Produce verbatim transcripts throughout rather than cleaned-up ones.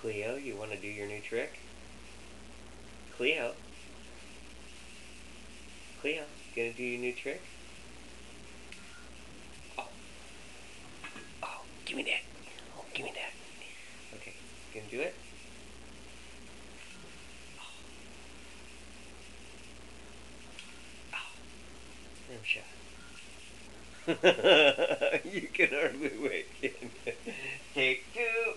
Cleo, you want to do your new trick? Cleo? Cleo, gonna do your new trick? Oh. Oh, give me that. Oh, give me that. Okay, gonna do it? Oh. Oh. Rim shot. You can hardly wait. Take two.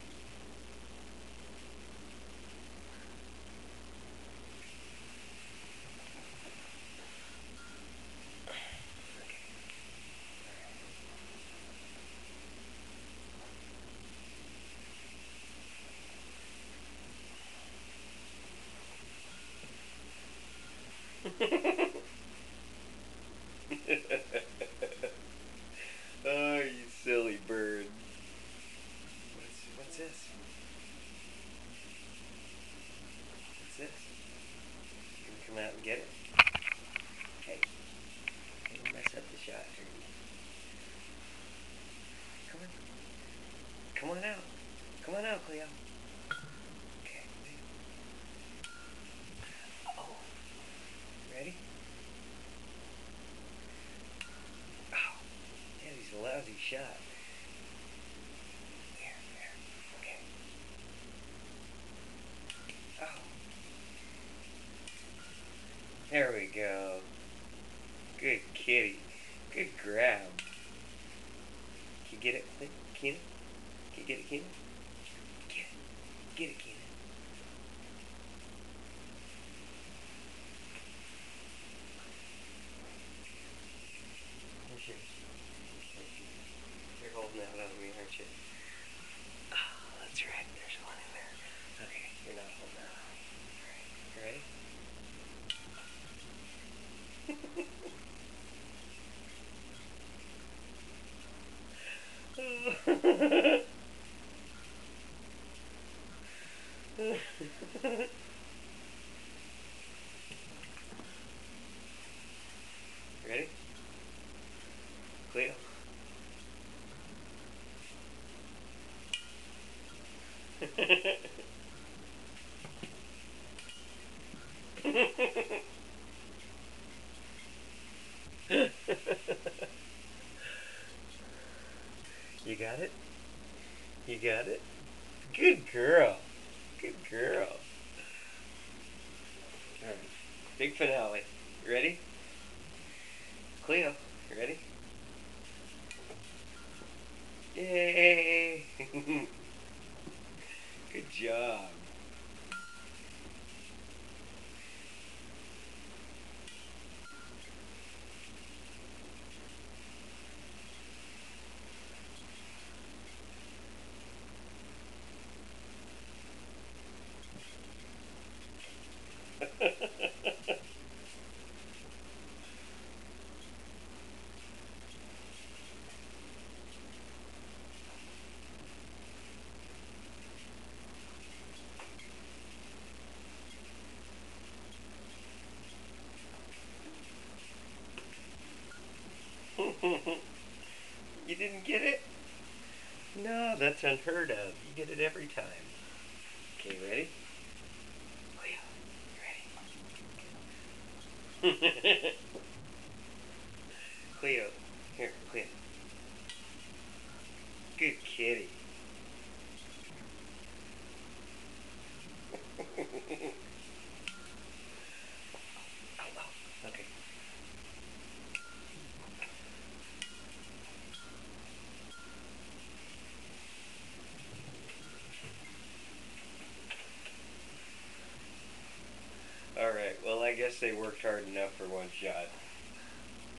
Oh, you silly bird. What's, what's this? What's this? You gonna come out and get it? Hey. Hey, don't mess up the shot. Come on. Come on out. Come on out, Cleo. Okay. Oh. Ready? Oh. Yeah, he's a lousy shot. There, there. Okay. Oh. There we go. Good kitty. Good grab. Can you get it, Quina? Can you get it, Quina? Get it. Get it, Quina. Here's yours. You're holding out on me, aren't you? Oh, that's right. There's one in there. Okay, you're not holding out on me. Alright, you ready? Ready? Cleo. You got it? You got it? Good girl. Good girl. Alright. Big finale. You ready? Cleo, you ready? Yay! Good job. You didn't get it? No, that's unheard of. You get it every time. Okay, ready? Cleo, you ready? Cleo, here, Cleo. Good kitty. Oh, oh, okay. Alright, well I guess they worked hard enough for one shot.